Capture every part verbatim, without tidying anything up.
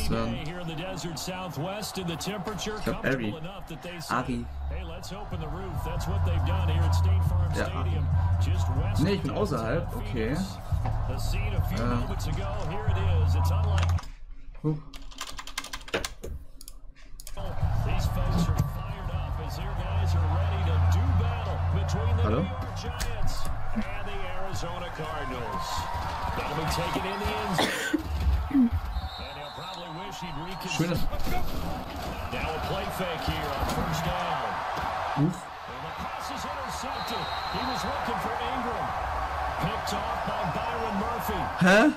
was werden. Ich glaube Ari. Ari. Ja. Ne, ich bin außerhalb. Okay. Äh. Huh. Hallo? Schönes. Uff. Hä?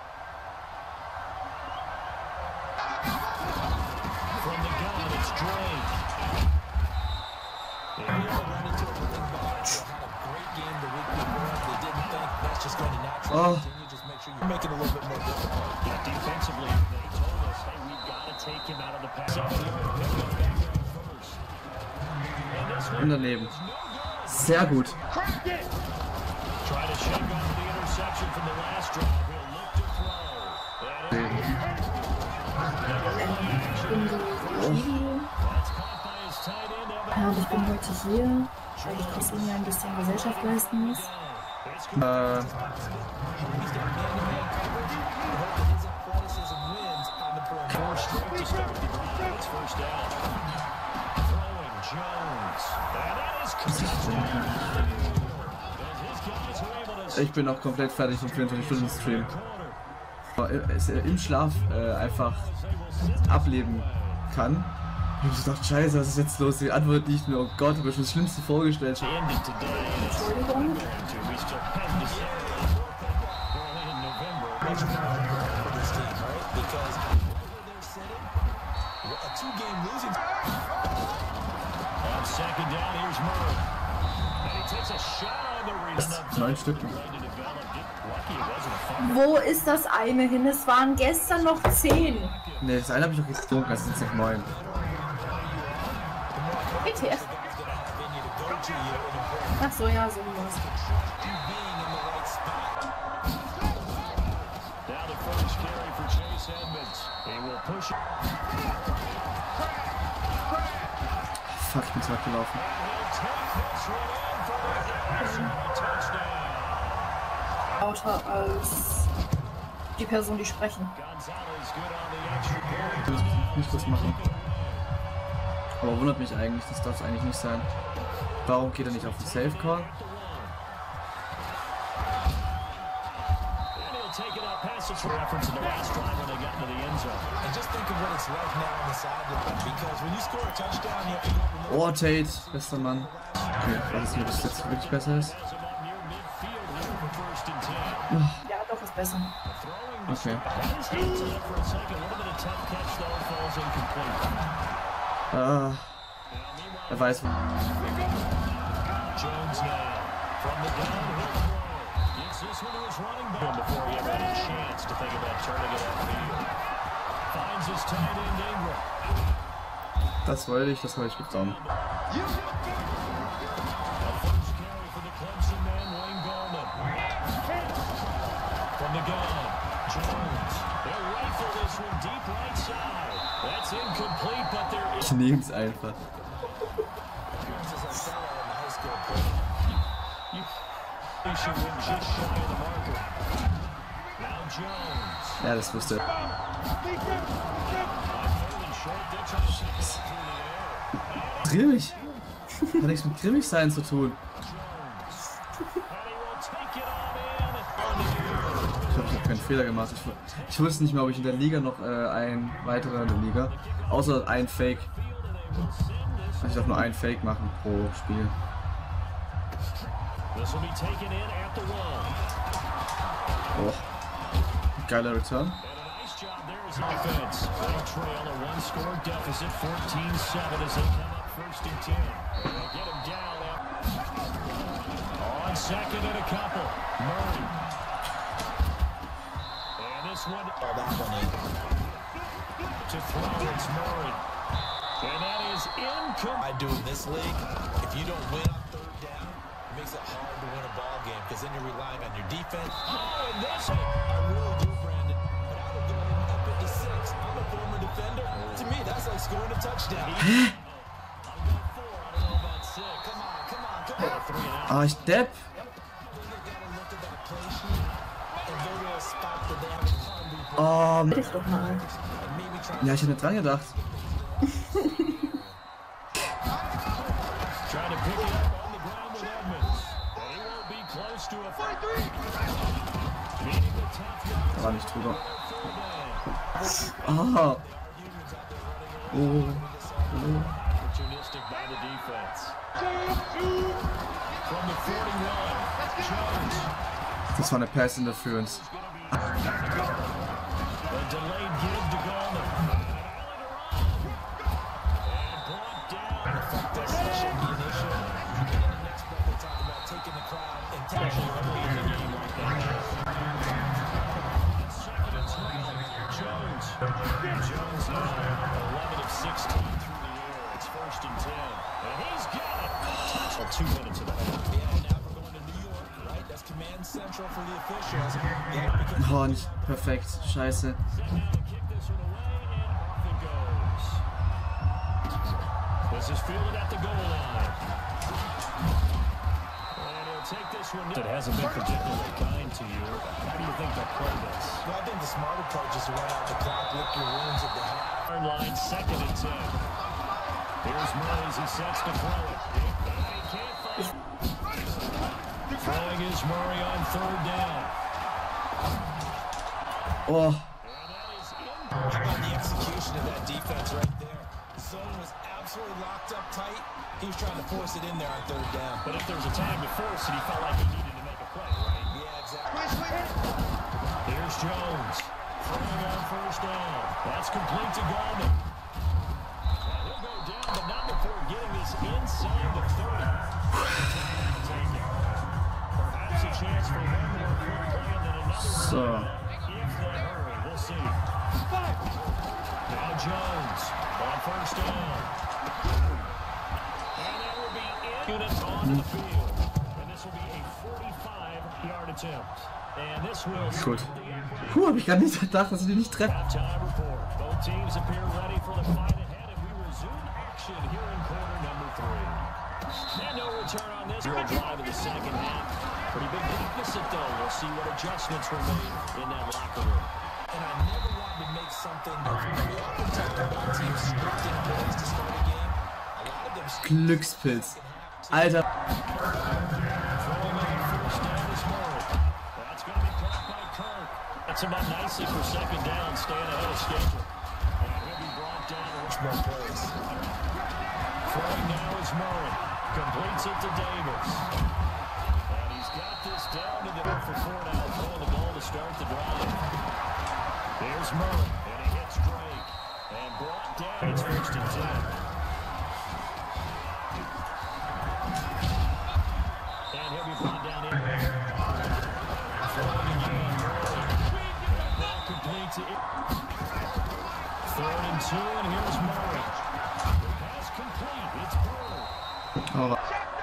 Oh. Und daneben. Sehr gut. Ja, und ich bin heute hier, weil ich trotzdem ja ein bisschen Gesellschaft leisten muss. Äh. Ich bin noch komplett fertig vom vierundzwanzig-Stunden-Stream. Im Schlaf äh, einfach ableben kann. Ich hab gedacht, scheiße, was ist jetzt los? Die Antwort nicht mehr. Oh Gott, hab mir schon das Schlimmste vorgestellt. Entschuldigung. Neun Stück. Wo ist das eine hin? Es waren gestern noch zehn. Ne, das eine habe ich auch getrunken, das sind noch neun. Bitte. Ach so, ja, so was. Fuck, ich bin zurückgelaufen. Lauter als die Person, die sprechen. Ich muss nicht was machen. Aber wundert mich eigentlich, das darf es eigentlich nicht sein. Warum geht er nicht auf den Safe Call? Oh, Tate, bester Mann. Okay, weiß nicht, ob das jetzt wirklich besser ist. Ja, doch, ist besser. Okay. Ah, er weiß. Das wollte ich, das habe ich bekommen. Ich nehme es einfach. Ja, das wusste er. Scheiße. Grimmig. Hat nichts mit grimmig sein zu tun. Ich glaube, ich habe keinen Fehler gemacht. Ich, ich wusste nicht mehr, ob ich in der Liga noch äh, ein weiterer in der Liga. Außer ein Fake. Ich darf nur ein Fake machen pro Spiel. Oh. Geiler Return. I do in this league, if you don't win on third down, it makes it hard to win a ball game because then you're relying on your defense. Oh, and this I really do, Brandon. But I would go up fifty-six. I'm going to scoring a touchdown. Hä? Ah, ich Depp. Oh, Bitte doch mal. ja, ich hätte nicht dran gedacht. Da war nicht drüber. Ah. Oh. Oh. Das war eine Pass Interference. Oh, nicht perfekt. Scheiße. It hasn't been particularly kind to you. How do you think they'll play this? Well, I think the smarter part is to run out the clock, lick your wounds at the half. Line second and ten. Here's Murray as he sets to throw it. He can't find it. Throwing is Murray on third down. Oh. How about the execution of that defense right there? The zone was absolutely locked up tight. He was trying to force it in there on third down. But if there was a time to force it, he felt like he needed to make a play, right? Yeah, exactly. Here's Jones. Throwing on first down. That's complete to Gallman. And he'll go down, but not before getting this inside the thirty. Perhaps a chance for one more quick play and then another So. if they hurry. We'll see. Now Jones on first down. And that will be in unit onto the field. And this will be a forty-five yard attempt. And this will Gut. Puh, hab ich gar nicht gedacht, dass ich die nicht treffe. halftime report. Both teams appear ready for the fight ahead, and we resume action here in quarter number three. And no return on this. Zero drive in the second half. Pretty big deficit though. We'll see what adjustments were made in that locker room. And I never wanted to make something that we often talk about teams scripting plays to start a game. A lot of them Glückspilz. Alter. That's him up nicely for second down, staying ahead of schedule. And he'll be brought down to Richmond place. Throwing now is Murray. Completes it to Davis. And he's got this down to the for four now. Throwing the ball to start the drive. Here's Murray. And he hits Drake. And brought down. It's first and ten. And he'll be brought down in. Throwing again. Third and two, and here's Murray. Pass complete. It's Brewer. Oh.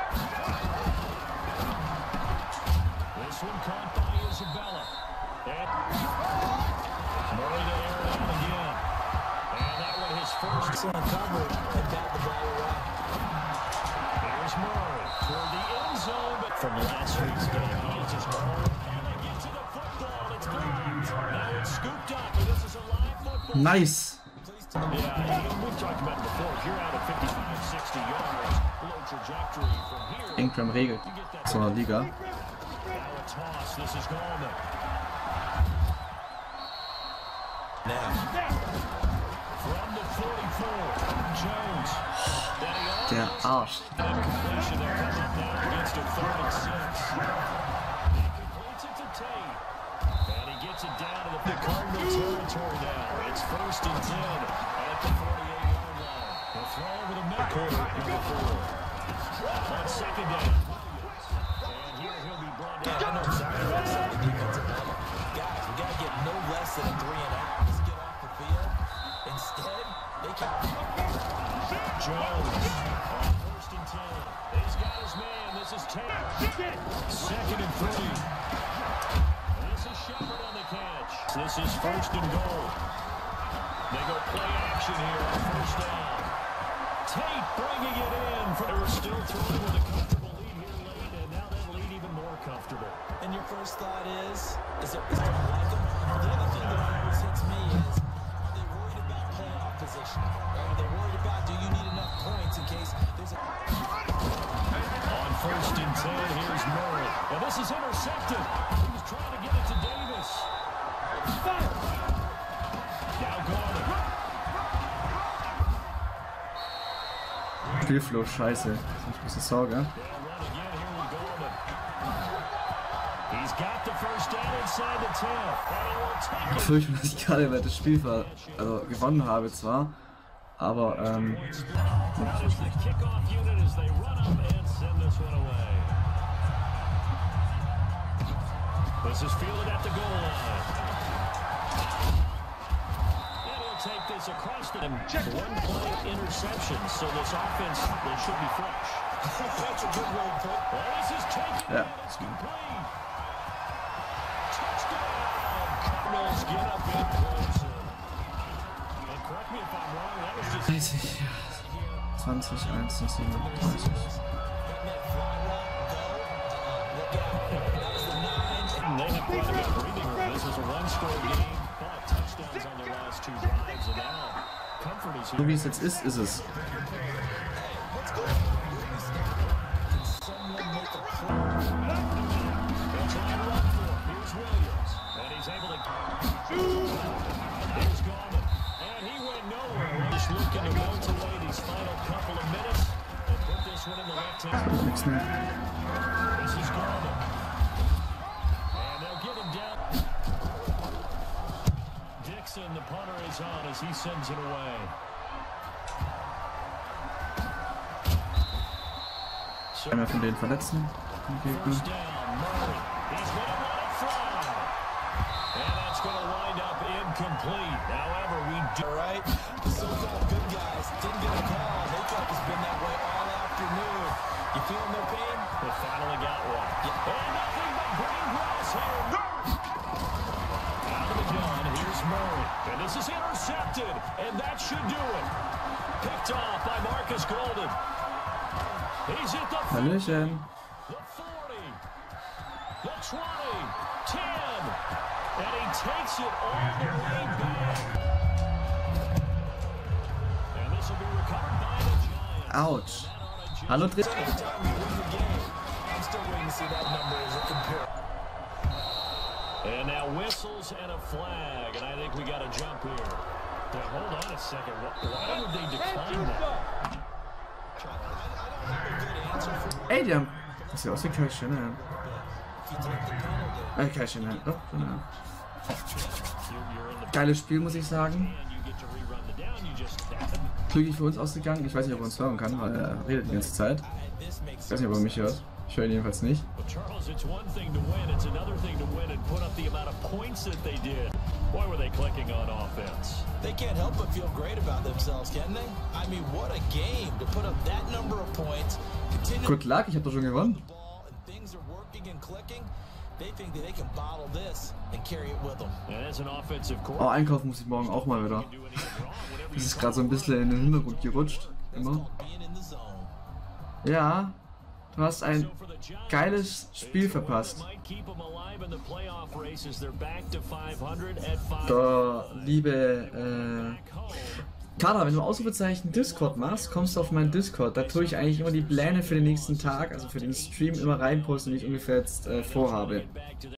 This one caught by Isabella. And Murray to air it out again. And that one his first. excellent coverage and got the ball away. Here's Murray toward the end zone, but from last week's game, he is just all. And they get to the football. It's blocked. Now it's scooped up. But this is a live football. Nice. Yeah, we've talked about it before. If you're out at fifty-five, sixty yards, low trajectory from here. Ingram regelt so einer Liga. Now a toss. This is Gallman. Now, From the forty-four, Jones. Der Arsch. Completion there coming up now against a third and six. He completes it to Tate. And he gets it down to the, the Cardinal territory now. It's first and ten at the forty-eight yard line. They'll throw over the midcourt, number four. On second down. And here he'll be brought down. I know exactly what I said to defensive level. Guys, we got to get no less than a three and out. Let's get off the field. Instead, they can. Jones on first and ten. He's got his man. This is Taylor. Second and three. This is Shepard on the catch. This is first and goal. They go play action here on first down. Tate bringing it in. They were still throwing with a comfortable lead here late, and now that lead even more comfortable. And your first thought is, is it, is it like them? The other thing that always hits me is, are they worried about playoff position? Are they worried about, do you need enough points in case there's a... On first and ten, here's Murray. And this is intercepted. He was trying to get it to Davis. Now Gordon. Spielflow, scheiße. Ich muss das Sorge. They'll run again here with Gordon. He's got the first down inside the ten. And he will take it. Befürchte, dass ich gerade über das Spiel ver also gewonnen habe zwar, aber ähm, That is the kickoff unit as they run up and send this one away. This is fielded at the goal line. And he'll take this across the one-play interception, so this offense, they should be fresh. That's a good word for it. Well, this is taken. Ja. And it's complete. Touchdown. Cardinals get up and close it. And correct me if I'm wrong, that was just... dreißig, zwanzig, eins, siebenunddreißig. They have quite a bit of breathing room. This was a one-score game, but touchdowns on their last two drives, and now comfort is So here. wie es jetzt ist, ist es. They'll try and run for it. Here's Williams, and he's able to... Here's Gordon, and he went nowhere. Just looking to melt away these final couple of minutes and put this one in the left hand. Nichts mehr. This is Gordon. And they'll get him down. Dixon, the punter, is on as he sends it away. So Einer von den Verletzten. first down, Murray. He's going to let it fly. And that's going to wind up incomplete. However, we do... All right, the so-called good guys didn't get a call. They thought it's been that way all afternoon. You feeling their pain? They finally got one. Yeah. And nothing but green grass here. Out of the gun, here's Murray. And this is intercepted. And that should do it. Picked off by Marcus Golden. He's at the Hallöchen. the forty, the twenty, ten. And he takes it all the way back. And this will be recovered by the Giants. Autsch. Hallo Dre Every time you win the game, I'm still waiting to see that number as a compare. And now whistles and a flag, and I think we got a jump here. Now, hold on a second. Why why would they decline that? Ey, die haben. Das sieht aus wie Kyle Shanahan. Äh, Kyle Shanahan. Doch, Shanahan. Geiles Spiel, muss ich sagen. Glücklich für uns ausgegangen. Ich weiß nicht, ob er uns hören kann, weil er redet die ganze Zeit. Ich weiß nicht, ob er mich hört. Ich höre ihn jedenfalls nicht. Charles, it's one thing to win, it's another thing to win and put up the amount of points that they did. Boy, were they clicking on offense. They can't help but feel great about themselves, can they? I mean, what a game to put up that number of points. Continue Good luck, ich habe doch schon gewonnen. the ball and things are working and clicking. They think that they can bottle this and carry it with them. And as an offensive Oh, coordinator, einkaufen muss ich morgen auch mal wieder. you can do anything wrong whenever Das you ist gerade so ein bisschen in den Hintergrund gerutscht. Immer. Called being in the zone. Ja, du hast ein So for the Giants, geiles Spiel it's a win verpasst. that might keep them alive in the playoff races. They're back to five hundred at five. Da, liebe äh, Kader, wenn du Ausrufezeichen Discord machst, kommst du auf meinen Discord. Da tue ich eigentlich immer die Pläne für den nächsten Tag, also für den Stream, immer reinposten, die ich ungefähr jetzt äh, vorhabe. Back to